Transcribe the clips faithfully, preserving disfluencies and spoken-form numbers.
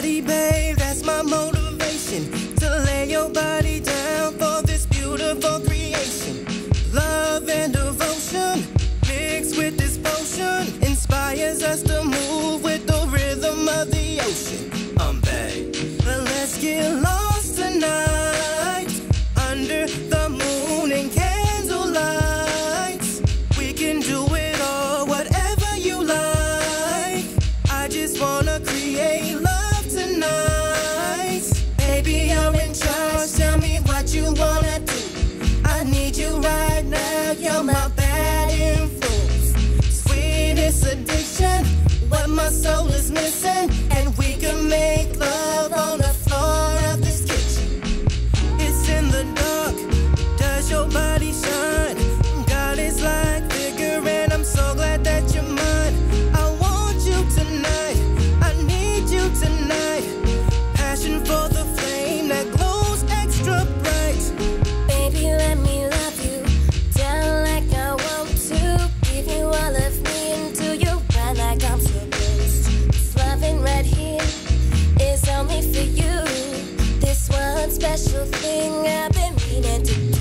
body, babe, that's my motivation. To lay your body down for this beautiful creation. Love and devotion mixed with this potion inspires us to move with the rhythm of the ocean. Um, babe, but let's get lost tonight under the moon and candlelight. We can do it all, whatever you like. I just wanna create love tonight. Baby, you're in charge, tell me what you wanna do. I need you right now, you're my bad influence. Sweetest addiction, what my soul is missing. And we can make love on the floor of this kitchen. It's in the dark, does your body shine? God is like bigger and I'm so glad that you're mine. I want you tonight, I need you tonight. Passion for the flame that glows extra bright. Baby, let me love you down like I want to. Give you all of me into your ride like I'm supposed to. This loving right here is only for you. This one special thing I've been meaning to do.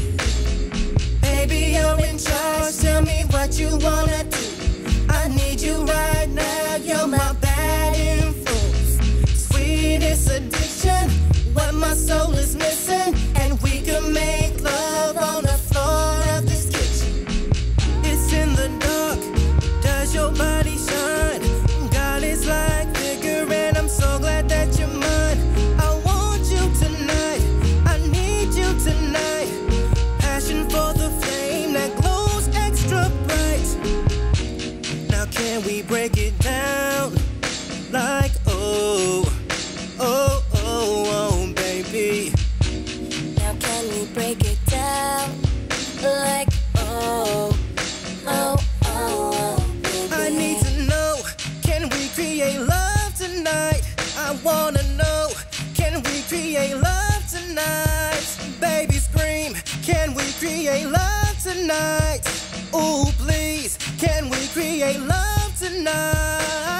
Baby, you're in charge, tell me what you wanna do. I need you right now, you're my bad influence. Sweetest addiction, what my soul is missing. And we can make love on the floor of this kitchen. It's in the dark, does your body shine? God is like bigger and I'm so glad that you're mine. I want you tonight, I need you tonight. Passion for the flame that glows extra bright. Now can we break it down like oh, oh, oh, oh, baby. Now can we break it down like oh, oh, oh, oh, baby. I need to know, can we create love tonight? I wanna know, can we create love tonight? Baby scream, can we create love tonight? Ooh, please, can we create love tonight?